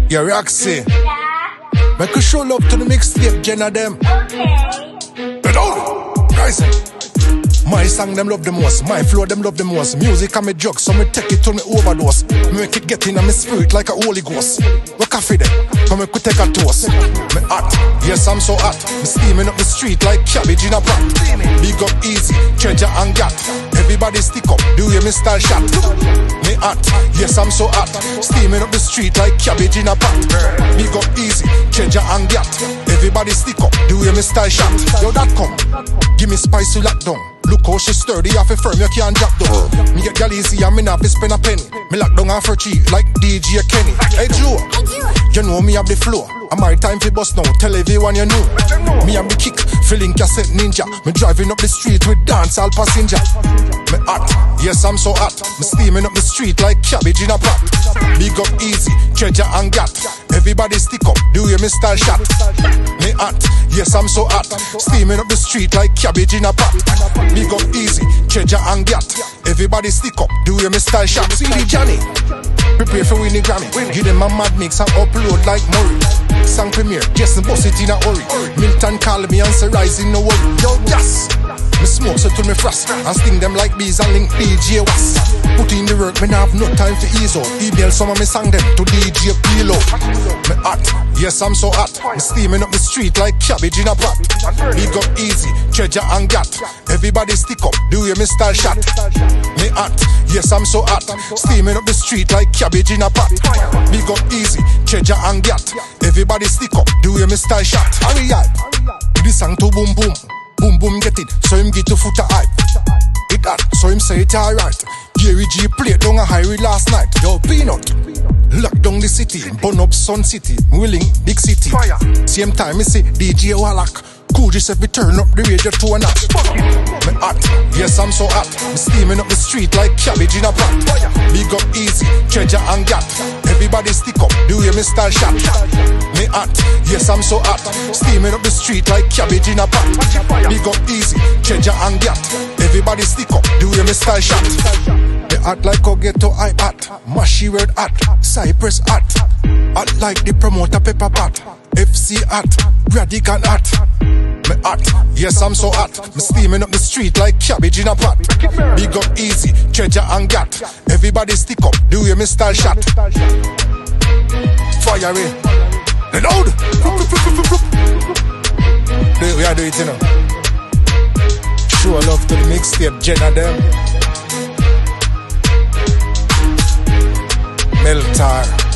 Yeah, Roxy. Make a show love to the mixtape, Jenna them. Okay. But oh, guys. My song them love the most, my flow them love the most. Music and me drug, so me take it till me overdose. Make it get in my spirit like a Holy Ghost. We coffee them, come me could take a toast. Me hot, yes I'm so hot. Me steaming up the street like cabbage in a pot. Big up easy, treasure and gat. Everybody stick up, do you me style shot? Me hot, yes I'm so hot. Steaming up the street like cabbage in a pot. Big up easy, treasure and gat. Everybody stick up, do you me style shot? Yo that come, give me spice to lock down. Look how she sturdy, off a firm, you can't drop down. Me get gal easy and me not fi spend a penny. Me lock down off her cheek like DJ Kenny. Hey Joe, you know me have the flow. And my time fi bust now, tell everyone you know. Me have the kick, feeling cassette ninja. Me driving up the street with dance all passenger. Me hot, yes I'm so hot. Me steaming up the street like cabbage in a pot. Big up easy, treasure and gat. Everybody stick up, do you me style shot? Me hot, yes I'm so hot. Steaming up the street like cabbage in a pot. Big up easy, treasure and gat. Everybody stick up, do you me style shot? See the Johnny, prepare for winning Grammy. Give them a mad mix and upload like Murray. Sang premiere, Jason boss it in a hurry. Milton call me and say rising no worry. Yo yes, me smoke so till me frost. And sting them like bees and link DJ Was. Put in the work, me nah have no time to ease out. Email some of me sang them to DJ Pilo. Me hot, yes I'm so hot. Me steaming up the street like cabbage in a pot. Big up easy, treasure and gat. Everybody stick up, do you me style shot? Me hot, yes I'm so hot. Steaming up the street like cabbage in a pot. Big up easy, treasure and gat. Everybody stick up, do you me style shot? Hurry up, this song to boom boom. Boom boom get it, so him get to foot a hype. It hot, so him say it alright. Gary G played down a highway last night. Yo Peanut, lock down the city, burn up Sun City, Willing, big city. Same time me see DJ Wallach. Cool just if we turn up the radio to a notch. Me hot, yes I'm so hot. Me steaming up the street like cabbage in a pot. Big up easy, treasure and gat. Everybody stick up, do you me style shot? Me hot, yes I'm so hot. Steaming up the street like cabbage in a pot. Big up easy, treasure and gat. Everybody stick up, do you me style shot? Me hot like a ghetto I hot. Mashy word hot, Cypress hot. Hot like the promoter Pepper Pot. FC hot, Radical hot. Me hot, yes I'm so hot. Me steaming up the street like cabbage in a pot. Big up easy, treasure and gat. Everybody stick up, do you me style shot? Fire in, loud. We are doing it, you know. Show love to the mixtape, Jenna them. Meltar.